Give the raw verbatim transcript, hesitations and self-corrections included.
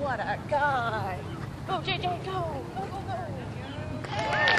What a guy. Go, J J, go. Go, go, go.